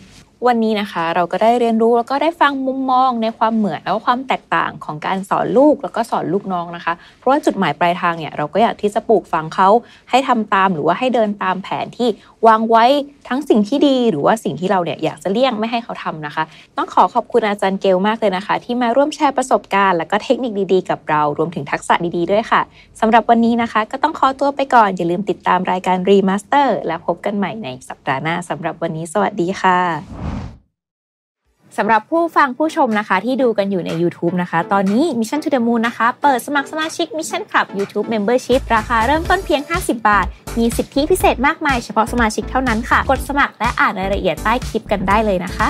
วันนี้นะคะเราก็ได้เรียนรู้แล้วก็ได้ฟังมุมมองในความเหมือนแล้วก็ความแตกต่างของการสอนลูกแล้วก็สอนลูกน้องนะคะเพราะว่าจุดหมายปลายทางเนี่ยเราก็อยากที่จะปลูกฝังเขาให้ทำตามหรือว่าให้เดินตามแผนที่วางไว้ทั้งสิ่งที่ดีหรือว่าสิ่งที่เราเนี่ยอยากจะเลี่ยงไม่ให้เขาทำนะคะต้องขอบคุณอาจารย์เกลมากเลยนะคะที่มาร่วมแชร์ประสบการณ์แล้วก็เทคนิคดีๆกับเรารวมถึงทักษะดีๆด้วยค่ะสำหรับวันนี้นะคะก็ต้องขอตัวไปก่อนอย่าลืมติดตามรายการ Remaster และพบกันใหม่ในสัปดาห์หน้าสำหรับวันนี้สวัสดีค่ะสำหรับผู้ฟังผู้ชมนะคะที่ดูกันอยู่ใน YouTube นะคะตอนนี้ Mission to the Moon นะคะเปิดสมัครสมาชิก Mission Club YouTube Membership ราคาเริ่มต้นเพียง50 บาทมีสิทธิพิเศษมากมายเฉพาะสมาชิกเท่านั้นค่ะกดสมัครและอ่านรายละเอียดใต้คลิปกันได้เลยนะคะ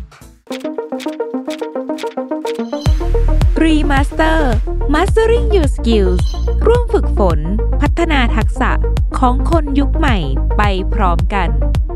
Remaster Mastering Your Skills ร่วมฝึกฝนพัฒนาทักษะของคนยุคใหม่ไปพร้อมกัน